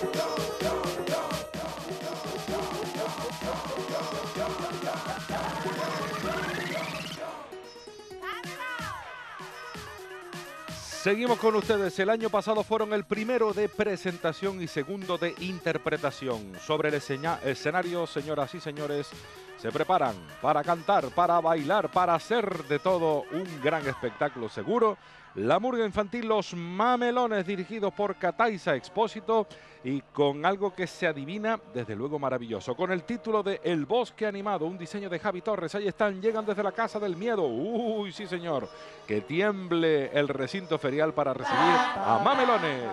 Seguimos con ustedes. El año pasado fueron el primero de presentación y segundo de interpretación. Sobre el escenario, señoras y señores, se preparan para cantar, para bailar, para hacer de todo un gran espectáculo seguro. La murga infantil Los Mamelones, dirigidos por Cataiza Expósito y con algo que se adivina, desde luego maravilloso, con el título de El Bosque Animado, un diseño de Javi Torres. Ahí están, llegan desde la Casa del Miedo. Uy, sí señor, que tiemble el recinto ferial para recibir a Mamelones.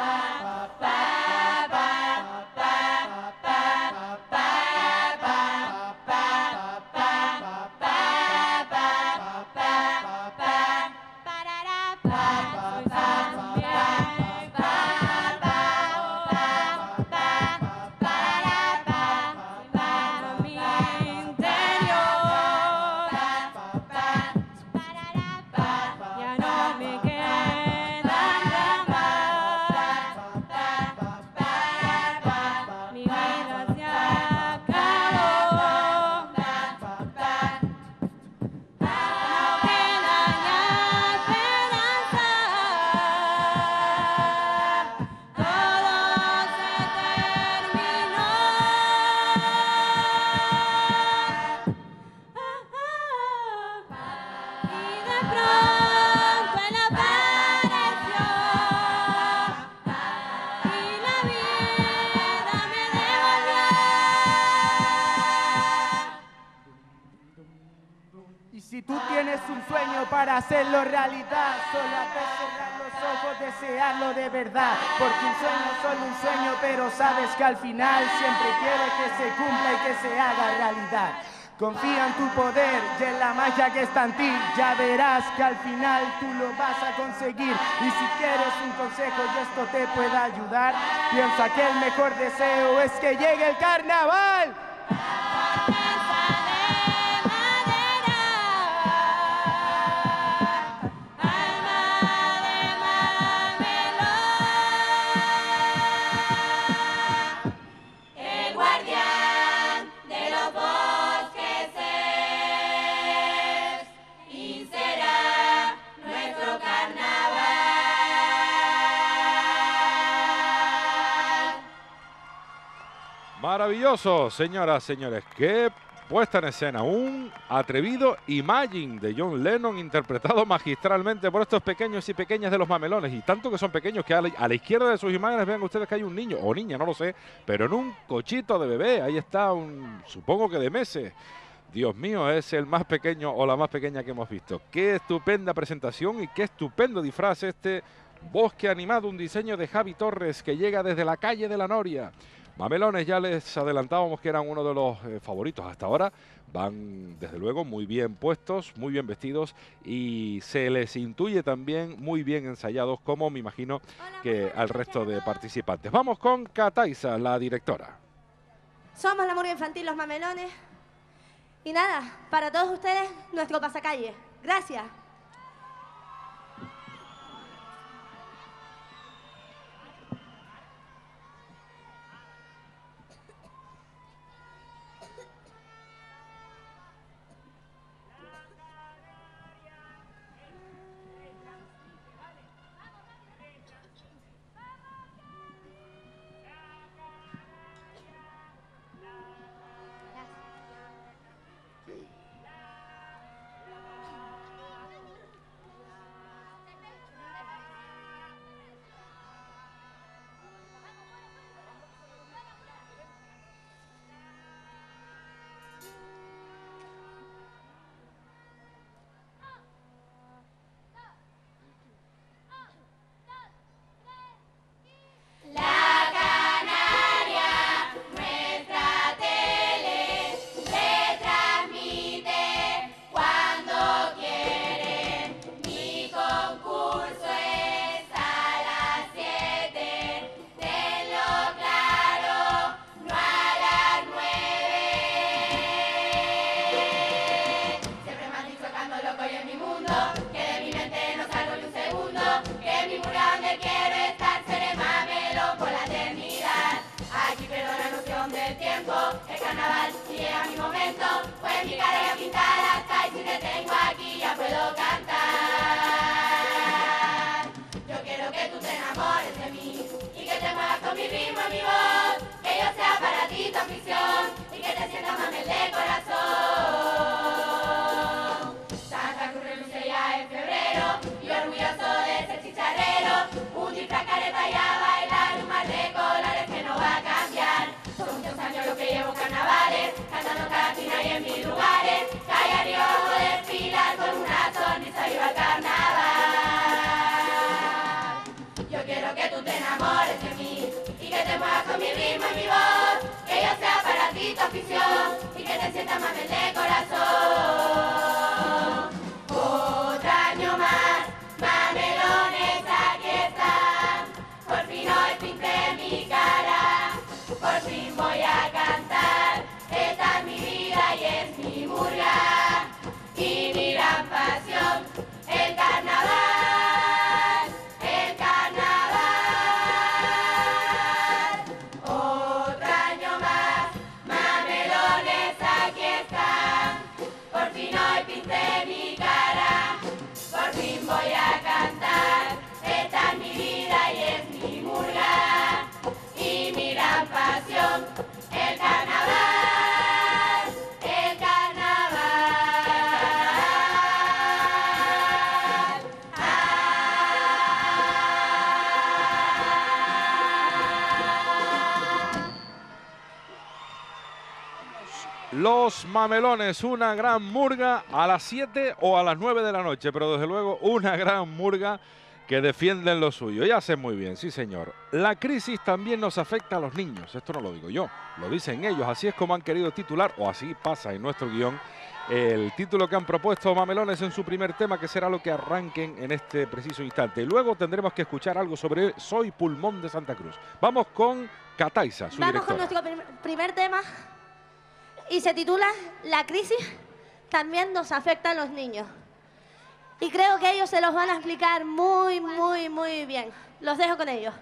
Si tú tienes un sueño para hacerlo realidad, solo has de cerrar los ojos, desearlo de verdad. Porque un sueño es solo un sueño, pero sabes que al final siempre quiere que se cumpla y que se haga realidad. Confía en tu poder y en la magia que está en ti. Ya verás que al final tú lo vas a conseguir. Y si quieres un consejo y esto te pueda ayudar, piensa que el mejor deseo es que llegue el carnaval. Maravilloso, señoras, señores. Qué puesta en escena. Un atrevido Imagine de John Lennon, interpretado magistralmente por estos pequeños y pequeñas de Los Mamelones. Y tanto que son pequeños que a la izquierda de sus imágenes vean ustedes que hay un niño, o niña, no lo sé, pero en un cochito de bebé. Ahí está, supongo que de meses. Dios mío, es el más pequeño o la más pequeña que hemos visto. Qué estupenda presentación y qué estupendo disfraz este Bosque Animado, un diseño de Javi Torres que llega desde la calle de la Noria. Mamelones, ya les adelantábamos que eran uno de los favoritos hasta ahora. Van, desde luego, muy bien puestos, muy bien vestidos y se les intuye también muy bien ensayados, como me imagino que al resto de participantes. Vamos con Cataiza, la directora. Somos la murga infantil Los Mamelones. Y nada, para todos ustedes, nuestro pasacalle. Gracias. carnaval y llega mi momento, pues mi cara ya pintada está y si te tengo aquí ya puedo cantar. Yo quiero que tú te enamores de mí y que te muevas con mi ritmo y mi voz, que yo sea para ti tu afición y que te sientas mamel de corazón. Santa Cruz reluce ya en febrero y orgulloso de ser chicharrero, un disfraz careta y a bailar un mar de colores que no va a cambiar. Son muchos años lo que llevo carnavales, cantando cada esquina y en mil lugares, calle arriba abajo desfilar con una sonrisa viva el carnaval. Yo quiero que tú te enamores de mí y que te muevas con mi ritmo y mi voz, que yo sea para ti tu afición y que te sientas mamel de corazón. Otro año más, mamelones aquí están, por fin hoy pinté mi cara, por fin voy a cantar, esta es mi vida y es mi murga, y mi gran pasión, el carnaval, el carnaval. Otro año más, mamelones aquí están, por fin hoy pinté mi cara, por fin voy a cantar, esta es mi vida y es mi murga, y mi gran pasión, el carnaval, el carnaval. Los Mamelones, una gran murga a las 7 o a las 9 de la noche, pero desde luego una gran murga que defienden lo suyo y hacen muy bien, sí señor. La crisis también nos afecta a los niños, esto no lo digo yo, lo dicen ellos, así es como han querido titular, o así pasa en nuestro guión, el título que han propuesto Mamelones en su primer tema, que será lo que arranquen en este preciso instante. Y luego tendremos que escuchar algo sobre Soy Pulmón de Santa Cruz. Vamos con Cataiza, su Vamos con directora. nuestro primer tema y se titula La crisis también nos afecta a los niños. Y creo que ellos se los van a explicar muy, muy, muy bien. Los dejo con ellos.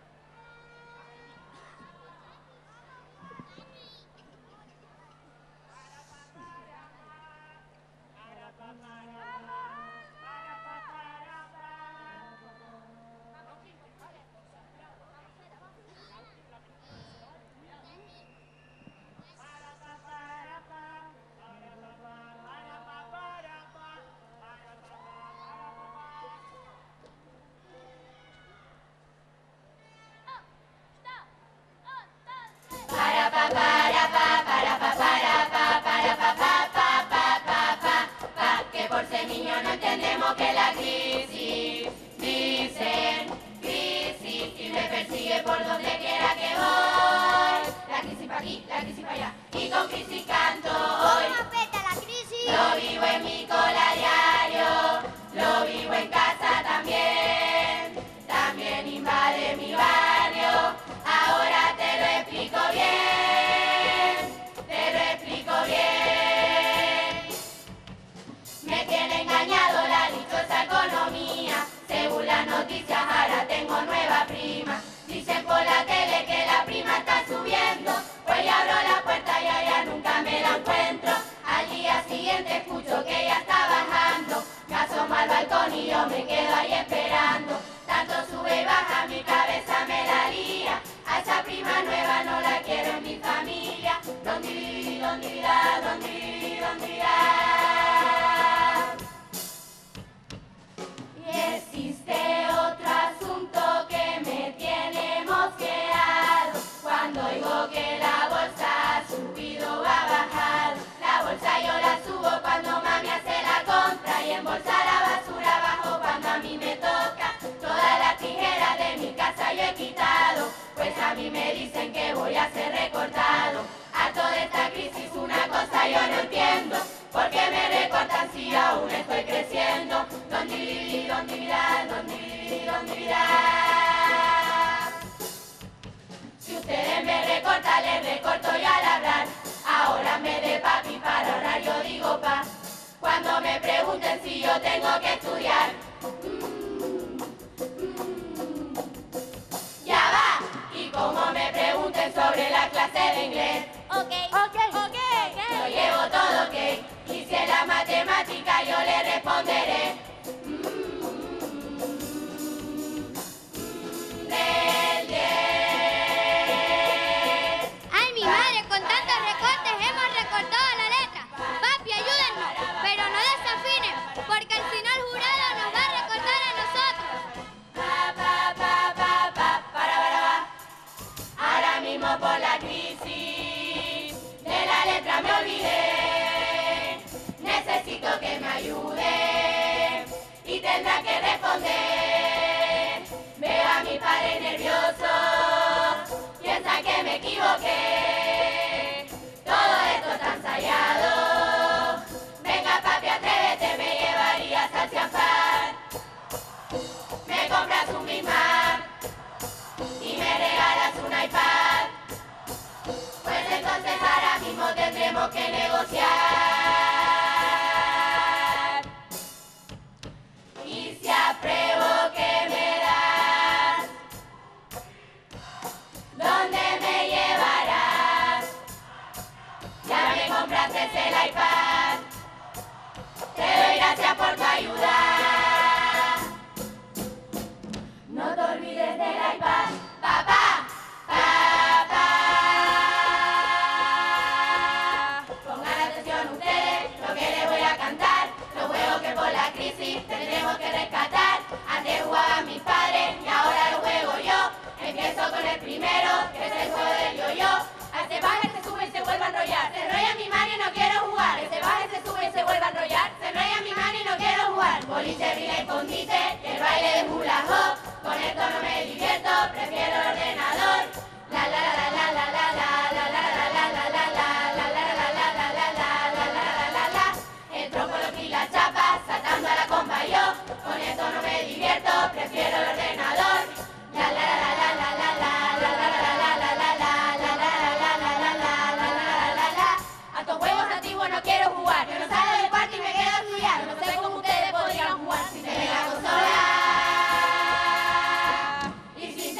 Que por ser niños no entendemos que la crisis, dicen crisis, y me persigue por donde quiera que voy. La crisis pa' aquí, la crisis pa' allá, y con crisis canto hoy. ¿Cómo afecta la crisis? Lo vivo en mi cola diario, lo vivo en casa también, también invade mi barrio. Ahora te lo explico bien, te lo explico bien. Me tiene engañado la dichosa economía, según las noticias ahora tengo nueva prima. Dicen por la tele que la prima está subiendo, pues ya abro la puerta y allá nunca me la encuentro. Al día siguiente escucho que ya está bajando, me asomo al balcón y yo me quedo ahí esperando. Tanto sube y baja, mi cabeza me la lía, a esa prima nueva no la quiero en mi familia. ¿Dónde viví, dónde irá, dónde viví, dónde irá? Y existe otro asunto que me tiene mosqueado, cuando oigo que la bolsa ha subido o ha bajado. La bolsa yo la subo cuando mami hace la compra y en bolsa la basura bajo cuando a mí me toca. Todas las tijeras de mi casa yo he quitado, pues a mí me dicen que voy a ser recortado. A toda esta crisis una cosa yo no entiendo, ¿por qué me recortan si aún estoy creciendo? ¿Dónde viví, dónde irá, dónde viví, dónde irá? Si ustedes me recortan, les recorto yo al hablar. Ahora me de papi para ahorrar, yo digo pa. Cuando me pregunten si yo tengo que estudiar, ya va. Y como me pregunten sobre la clase de inglés, Ok. Ok. ahora yo le responderé. Del 10. Ay, mi madre, con tantos recortes hemos recortado la letra. Papi, ayúdennos, pero no desafinen, porque si no el jurado nos va a recortar a nosotros. Para. Ahora mismo por la crisis de la letra me olvidé. Necesito que me ayude y tendrá que responder. Veo a mi padre nervioso, piensa que me equivoqué. Todo esto está ensayado. Venga papi, atrévete, me llevarías al Cianfrán. Me compras un Big Mac y me regalas un iPad. Pues entonces ahora mismo tendremos que negociar. Y si apruebo, ¿qué me das? ¿Dónde me llevarás? Ya me compraste el iPad. Te doy gracias por tu ayuda. No te olvides del iPad, papá. Pongan atención ustedes, lo que les voy a cantar. Los juegos que por la crisis tendremos que rescatar. Antes jugaban mis padres y ahora lo juego yo. Empiezo con el primero, que es el juego del yo-yo. Se baja, se sube y se vuelve a enrollar. Se enrolla mi mano y no quiero jugar. Se baja, se sube y se vuelve a enrollar. Se enrolla mi mano y no quiero jugar. Boliche, briga y escondite, y el baile de hula hop. Con esto no me divierto, prefiero el ordenador. La la la la la la la la la la la la la la. El trópolo y la chapa, saltando a la comba yo. Con esto no me divierto, prefiero el ordenador. La la la la la la la la la la la la la la. A estos juegos antiguos no quiero jugar. Yo no salgo del cuarto y me quedo a estudiar. No sé cómo ustedes podrían jugar sin tener la consola y sin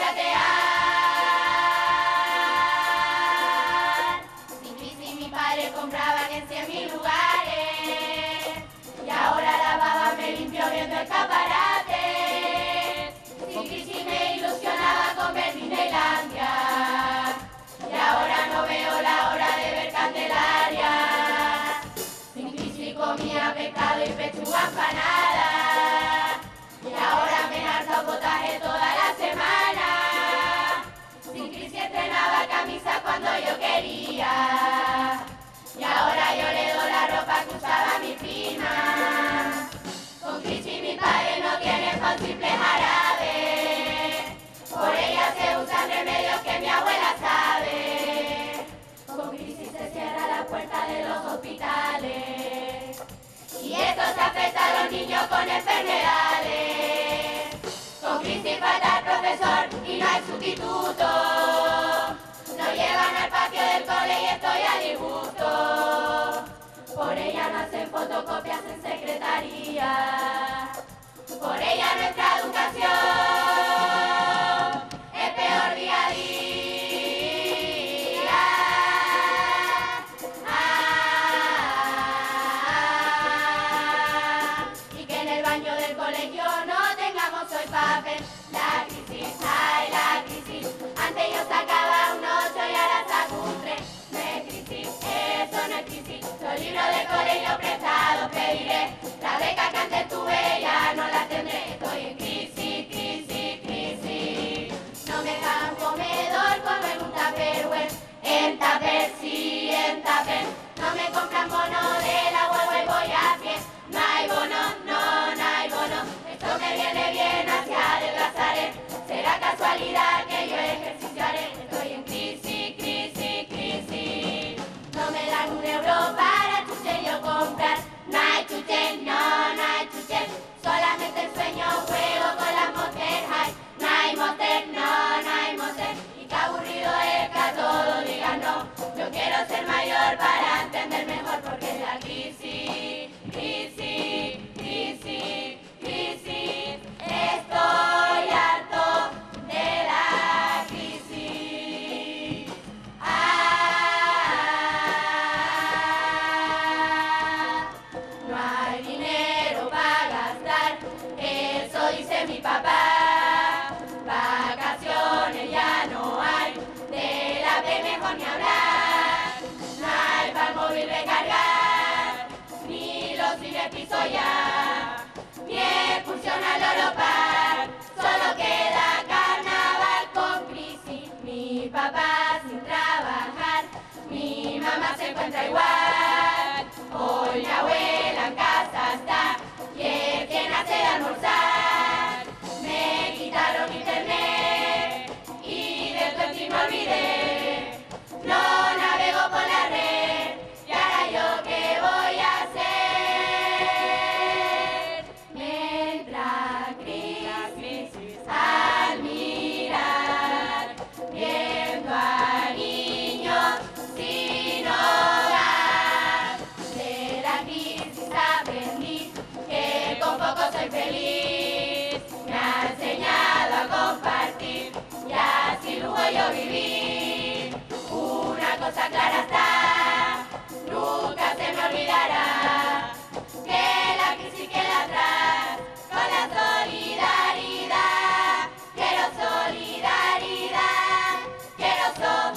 chatear. Sin crisis mi padre compraban en 100.000 lugares y ahora la baba me limpió viendo escaparate. Sin crisis me ilusionaba con ver Disneylandia y ahora no veo la hora de ver Candelaria. Sin crisis comía pescado y pechuga empanada y ahora me harta potaje toda la semana. Sin crisis estrenaba camisa cuando yo quería y ahora yo le doy la ropa que usaba mi prima. Con crisis mi padre no tiene pan simple jarabe, por ella se usan remedios que mi abuela sabe. Con crisis se cierra la puerta de los hospitales y esto se afecta a los niños con enfermedades. Con crisis falta el profesor y no hay sustituto. Nos llevan al patio del cole y estoy a disgusto. Por ella no hacen fotocopias en secretaría. Por ella nuestra educación es peor día a día. Y que en el baño del colegio no tengamos hoy papel. La crisis, ay la crisis. Antes yo sacaba un 8 y ahora saco un 3. No es crisis, eso no es crisis. Los libros del colegio prestados pediré. La beca que antes tuve ya no la tendré. Estoy en crisis. papá sin trabajar, mi mamá se encuentra igual. Hoy mi abuela en casa está y es quien hace de almorzar. Me quitaron internet y del Twenty me olvidé. No navego por la red y ahora yo qué voy a hacer. Me entra crisis al mirar, viendo a niños sin hogar. De la crisis aprendí que con poco soy feliz. Me ha enseñado a compartir y así luego yo viví. Una cosa clara está, nunca se me olvidará, que la crisis queda atrás con la solidaridad. Quiero solidaridad, quiero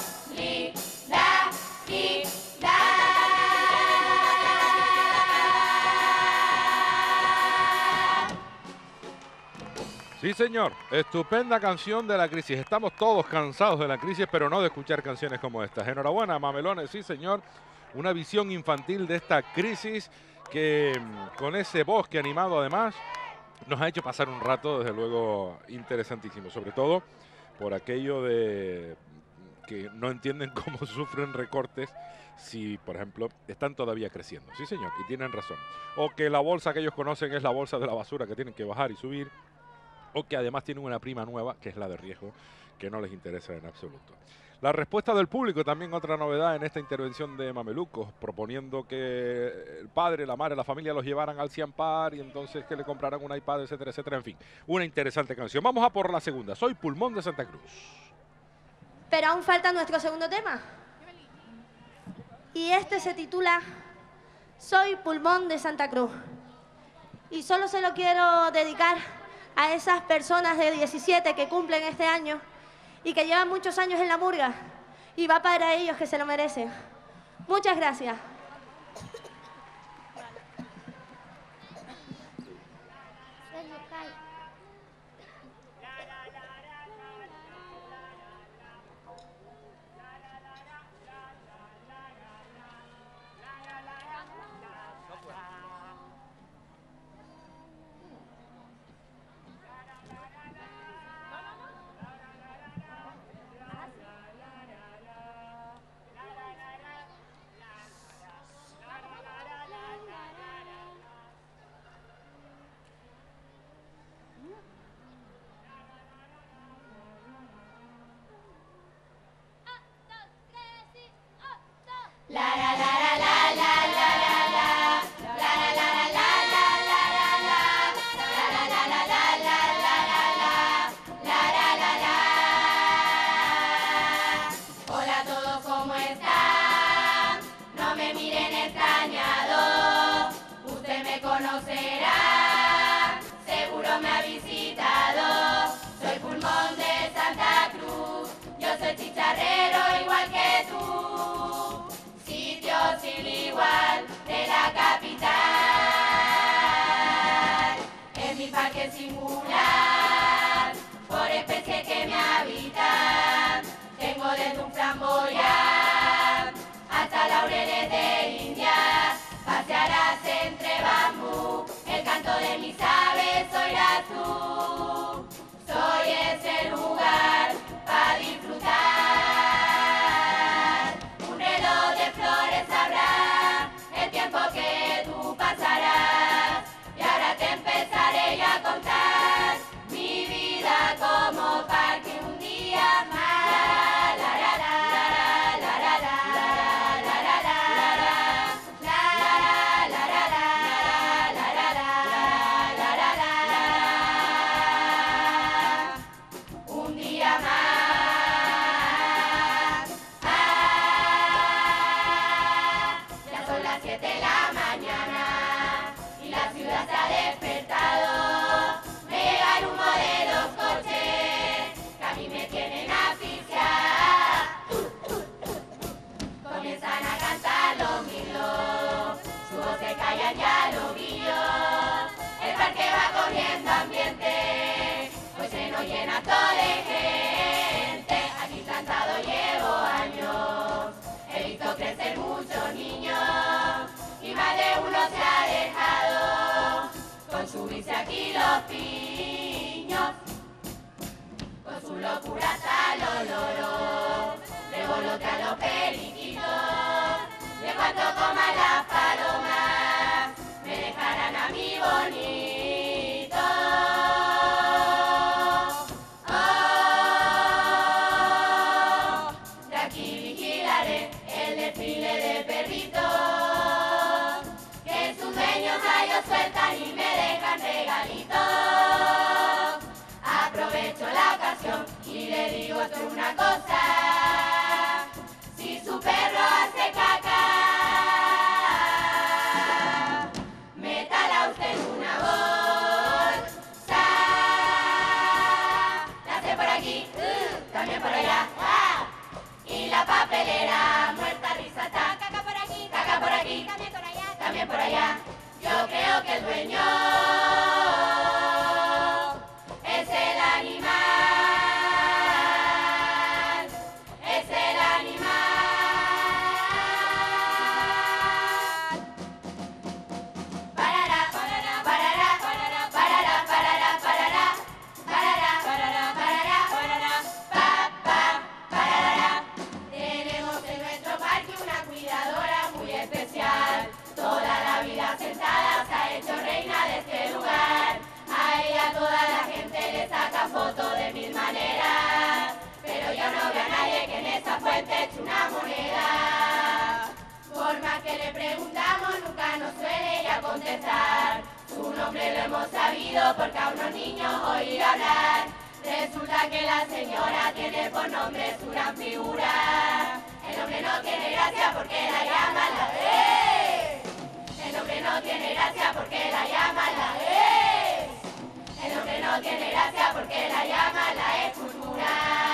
solidaridad. Sí, señor. Estupenda canción de la crisis. Estamos todos cansados de la crisis, pero no de escuchar canciones como estas. Enhorabuena, mamelones. Sí, señor. Una visión infantil de esta crisis que con ese bosque animado además nos ha hecho pasar un rato, desde luego, interesantísimo. Sobre todo por aquello de que no entienden cómo sufren recortes si, por ejemplo, están todavía creciendo. Sí, señor. Y tienen razón. O que la bolsa que ellos conocen es la bolsa de la basura que tienen que bajar y subir. O que además tienen una prima nueva, que es la de riesgo, que no les interesa en absoluto. La respuesta del público, también otra novedad en esta intervención de Mamelucos, proponiendo que el padre, la madre, la familia los llevaran al Ciampar y entonces que le compraran un iPad, etcétera, etcétera. En fin, una interesante canción. Vamos a por la segunda. Soy Pulmón de Santa Cruz. Pero aún falta nuestro segundo tema. Y este se titula Soy Pulmón de Santa Cruz. Y solo se lo quiero dedicar a esas personas de 17 que cumplen este año y que llevan muchos años en la murga. Y va para ellos que se lo merecen. Muchas gracias. lo que el dueño es el animal, es el animal. Parará, parará, parará, parará, parará, parará, parará, parará, parará, parará, parará, pa, pa, parará. Tenemos en nuestro parque una cuidadora muy especial. Toda la vida sentada se ha hecho reina de este lugar. A ella toda la gente le saca fotos de mil maneras, pero yo no veo a nadie que en esa fuente eche una moneda. Por más que le preguntamos nunca nos suele ella contestar. Su nombre lo hemos sabido porque a unos niños oír hablar. Resulta que la señora tiene por nombre su gran figura. El nombre no tiene gracia porque la llaman la El nombre no tiene gracia porque la llaman la El nombre no tiene gracia porque la llaman la escultura.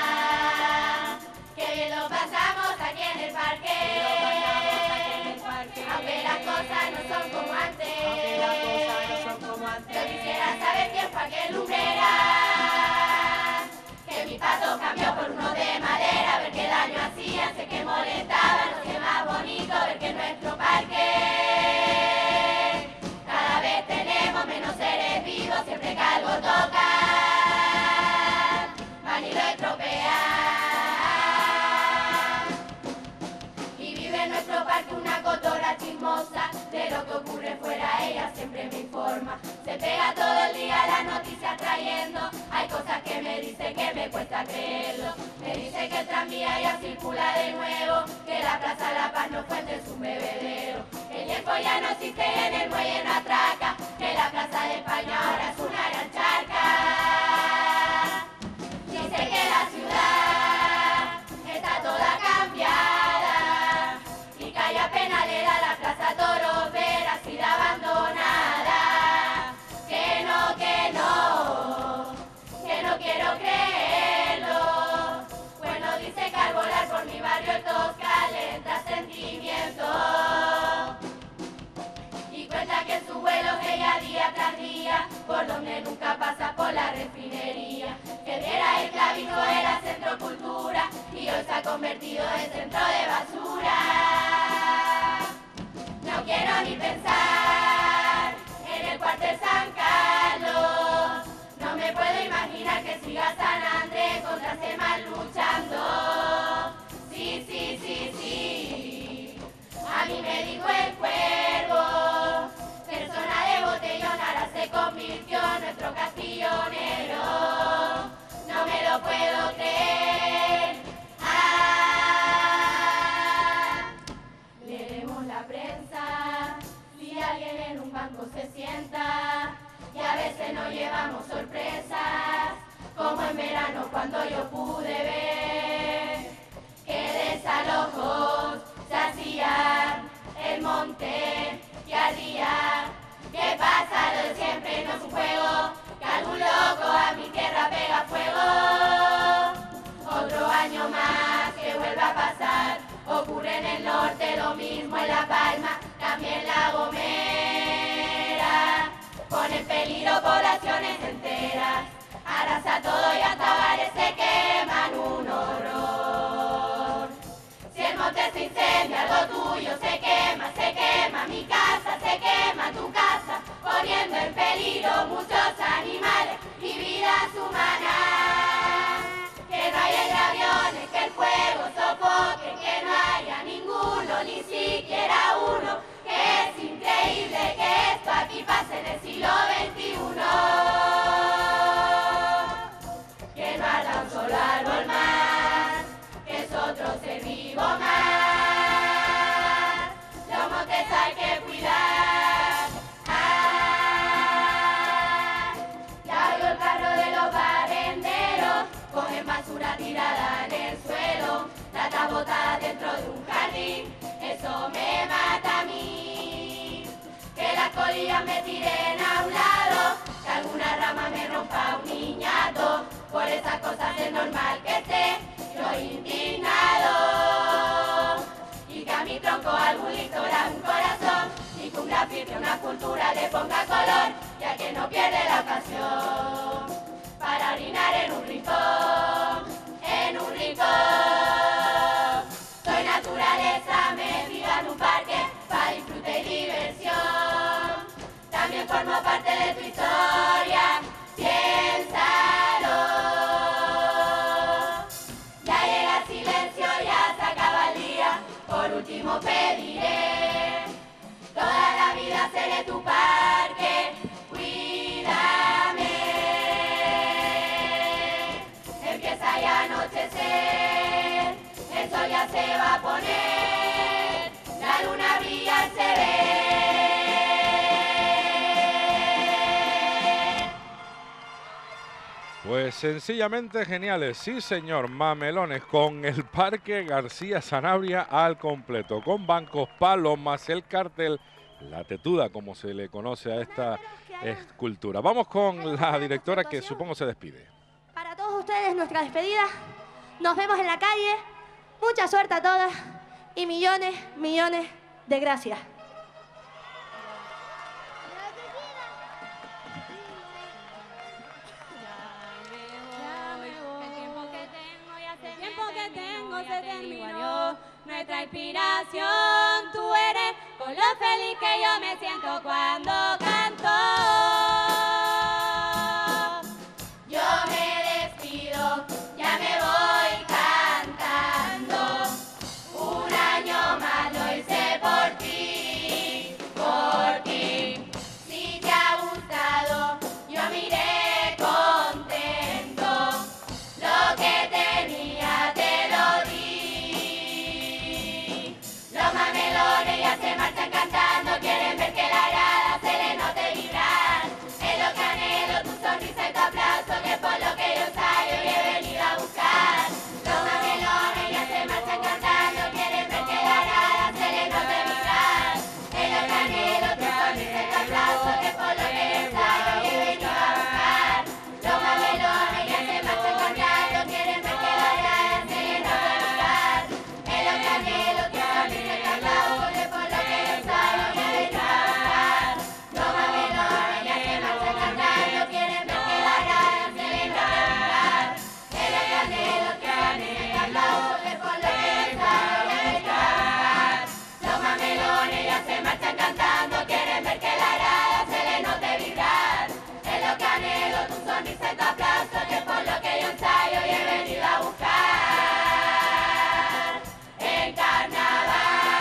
Qué bien lo pasamos aquí en el parque. Aunque las cosas no son como antes. Yo quisiera saber quién fue aquel lumbrera. Que mi pato cambió por uno de madera. Ver qué daño hacían, sé que molestaban. No sé más bonito ver que nuestro parque cada vez tenemos menos seres vivos. Siempre que algo toca van y lo estropean. Y vive en nuestro parque una cotorra chismosa. De lo que ocurre fuera ella siempre me informa. Se pega todo el día las noticias trayendo. Hay cosas que me dice que me cuesta creerlo. Me dice que el tranvía ya circula de nuevo, que la Plaza La Paz no fue antes un bebedero. El tiempo ya no existe en el muelle no atraca, que la Plaza de España ahora es una gran charca. Dice que la ciudad está toda cambiada y que hay apenas le da la Plaza Toro ver así de abandonada. Que no, que no, que no quiero creerlo. Bueno, dice que al volar por mi barrio el Tosca le entra sentimiento. Y cuenta que en su vuelo ella día tras día, por donde nunca pasa por la refinería. Que diera el Clavijo era centro cultura y hoy se ha convertido en centro de basura. No quiero ni pensar en el cuartel San Carlos. No me puedo imaginar que siga San Andrés contra Seman luchando. Sí, sí, sí, sí. A mí me dijo el cuervo, persona de botellón ahora se convirtió en nuestro castillo negro. No me lo puedo creer. Ah, leemos la prensa, si alguien en un banco se sienta, y a veces nos llevamos sorpresas, como en verano cuando yo pude ver que desalojos se hacían el monte y ardía. ¿Qué pasa? Lo de siempre no es un juego, que algún loco a mi tierra pega fuego. Otro año más que vuelva a pasar, ocurre en el norte lo mismo en La Palma, también La Gomera. Pone en peligro poblaciones enteras, arrasa todo y hasta bares se queman, un horror. Si el monte se incendia, algo tuyo se quema, mi casa se quema, tu casa, poniendo en peligro muchos animales y vidas humanas. Que no haya aviones, que el fuego sofoque, que no haya ninguno, ni siquiera uno, que es increíble que esto aquí pase en el siglo XXI. Que no arda un solo árbol más, que es otro ser vivo más. Los montes hay que cuidar. Ah, ya oigo el carro de los barrenderos, cogen basura tirada en el suelo, latas botadas dentro de un jardín, eso me mata a mí. Que las colillas me tiren a un lado, que alguna rama me rompa un niñato, por esas cosas es normal que esté yo indignado. Y que a mi tronco algún lictor haga un corazón, y que un grafiti, una cultura de ponga color y a quien no pierde la ocasión para orinar en un rincón, en un rincón. Soy naturaleza metida en un parque para disfrute y diversión. También formo parte de tu historia, piénsalo. Ya llega el silencio, ya se acaba el día, por último pediré, toda la vida seré tu parque, cuídame. Empieza ya a anochecer, el sol ya se va a poner, la luna brilla y se ve. Pues sencillamente geniales, sí señor, mamelones con el Parque García Sanabria al completo, con bancos, palomas, el cartel, la tetuda como se le conoce a esta escultura. Vamos con la directora que supongo se despide. Para todos ustedes nuestra despedida, nos vemos en la calle, mucha suerte a todas y millones, millones de gracias. Se terminó nuestra inspiración, tú eres con lo feliz que yo me siento cuando canto. Yo me despido, ya me voy cantando, un año más lo hice por ti, por ti. Si te ha gustado, yo miré contento, lo que tenía te lo di. Los mamelones ya se marchan cantando, quieren ver que la grada se le note vibrar. Es lo que anhelo, tu sonrisa y tu aplauso, que es por lo que yo ensayo y he venido a buscar. Los mamelones ya se marchan cantando, quieren ver que la grada se le note vibrar. Es lo que anhelo, tu sonrisa y tu aplauso, que es por lo que yo ensayo y he venido a buscar. Los mamelones ya se marchan cantando, quieren ver que la grada se le note vibrar. Es lo que anhelo, tu sonrisa y tu aplauso, que es por lo que yo ensayo y he venido a buscar. Los mamelones ya se marchan cantando, quieren ver que la grada se le note vibrar. Es lo que anhelo, tu sonrisa y tu aplauso, que es por lo que yo ensayo y he venido a buscar. Los mamelones ya se marchan cantando, quieren ver que la grada se le note vibrar. Es lo que anhelo, tu sonrisa y tu aplauso, que es por lo que yo ensayo y he venido a buscar. En carnaval.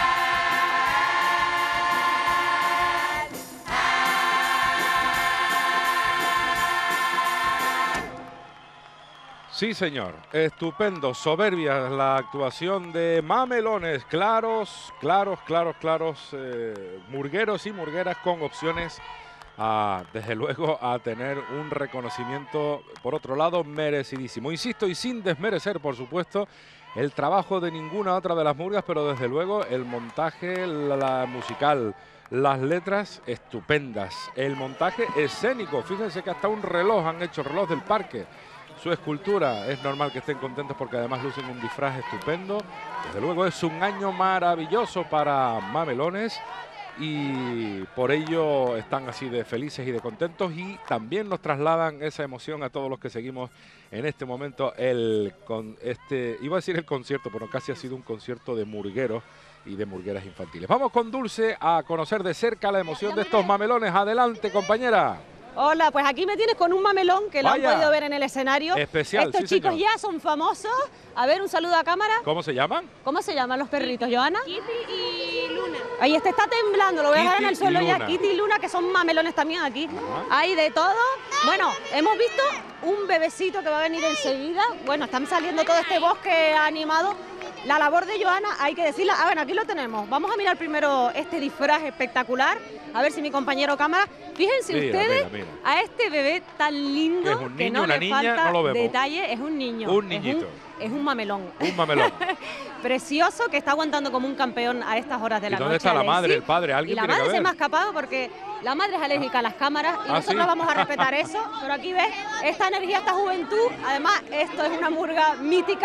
Sí señor, estupendo, soberbia la actuación de mamelones, claros, murgueros y murgueras con opciones desde luego a tener un reconocimiento, por otro lado, merecidísimo. Insisto, y sin desmerecer, por supuesto, el trabajo de ninguna otra de las murgas, pero desde luego el montaje, la musical, las letras estupendas, el montaje escénico, fíjense que hasta un reloj han hecho, reloj del parque. Su escultura, es normal que estén contentos porque además lucen un disfraz estupendo. Desde luego es un año maravilloso para mamelones y por ello están así de felices y de contentos y también nos trasladan esa emoción a todos los que seguimos en este momento iba a decir el concierto, pero casi ha sido un concierto de murgueros y de murgueras infantiles. Vamos con Dulce a conocer de cerca la emoción de estos mamelones. Adelante, compañera. Hola, pues aquí me tienes con un mamelón que lo han podido ver en el escenario. Especial, Estos sí, chicos señor. ya son famosos. A ver, un saludo a cámara. ¿Cómo se llaman? ¿Cómo se llaman los perritos, Joana? Kitty y Luna. Ahí está temblando, lo voy a dejar en el Kitty suelo y ya. Luna. Kitty y Luna, que son mamelones también aquí. Ajá. Hay de todo. Bueno, hemos visto un bebecito que va a venir enseguida. Bueno, están saliendo todo este bosque animado. La labor de Joana, hay que decirla. Ah, bueno, aquí lo tenemos. Vamos a mirar primero este disfraz espectacular. A ver si mi compañero cámara. Fíjense Mira, ustedes mira. a este bebé tan lindo. ¿Es un que niño, no una le niña? falta No lo vemos. detalle. Es un niño. Un niñito. Es un mamelón. Un mamelón. Precioso, que está aguantando como un campeón a estas horas de la ¿Y noche. dónde está la Alexis. madre, el padre? ¿Alguien Y la tiene que madre se ver? me ha escapado porque la madre es alérgica a las cámaras y ¿Ah, nosotros sí? vamos a respetar eso. Pero aquí ves esta energía, esta juventud. Además, esto es una murga mítica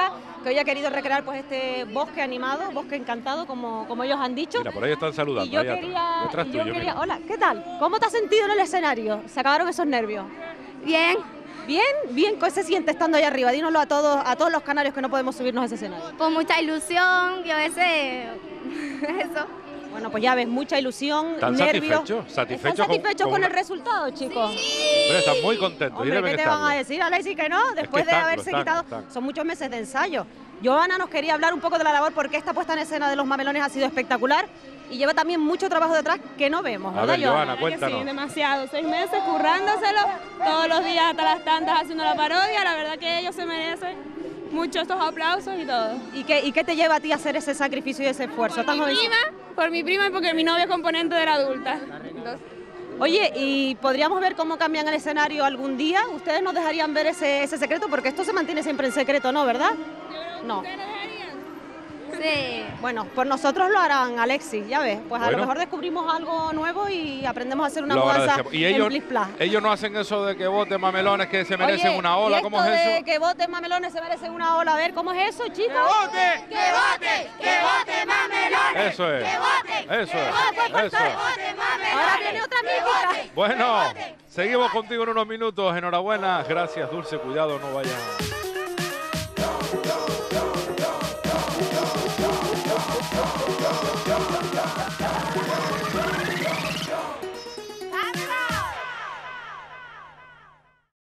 que hoy ha querido recrear pues este bosque animado, bosque encantado, como ellos han dicho. Mira, por ahí están saludando. Y yo ahí quería, detrás tuyo, mira. hola, ¿qué tal? ¿Cómo te has sentido en el escenario? ¿Se acabaron esos nervios? Bien, Bien, bien, ¿qué se siente estando ahí arriba? Dínoslo a todos los canarios que no podemos subirnos a ese escenario. con mucha ilusión, yo ese, eso. Bueno, pues ya ves, mucha ilusión, ¿Están nervios. satisfechos? ¿Están satisfechos con una- el resultado, chicos? Pero están muy contentos. y Hombre, deben ¿qué te van estarlo. a decir, Alexis, que no? Después de están, haberse lo quitado... están. Son muchos meses de ensayo. Joana nos quería hablar un poco de la labor porque esta puesta en escena de los mamelones ha sido espectacular y lleva también mucho trabajo detrás que no vemos, A ¿verdad, ver, Joana, cuéntanos. Sí, demasiado. 6 meses currándoselo, todos los días hasta las tantas haciendo la parodia. La verdad que ellos se merecen mucho estos aplausos y todo. ¿Y qué te lleva a ti a hacer ese sacrificio y ese esfuerzo tan jovencito? Por mi prima y porque mi novia es componente de la adulta. Entonces, Oye, ¿y podríamos ver cómo cambian el escenario algún día? ¿Ustedes nos dejarían ver ese secreto? Porque esto se mantiene siempre en secreto, ¿no? ¿Verdad? No. ¿ustedes lo dejarían? Sí. Bueno, pues nosotros lo harán, Alexis, ya ves. Pues a Bueno. lo mejor descubrimos algo nuevo y aprendemos a hacer una Lo mudanza agradecemos. Y en Bliss Plus. ellos no hacen eso de que voten mamelones que se merecen Oye, una ola. ¿y ¿Cómo esto es de eso? que voten mamelones se merecen una ola? A ver, ¿cómo es eso, chicos? ¡Que vote mamelones! Eso es. Eso es. Eso es. Ahora viene otra mítica. Bueno, seguimos contigo en unos minutos. Enhorabuena. Gracias, Dulce. Cuidado, no vayan.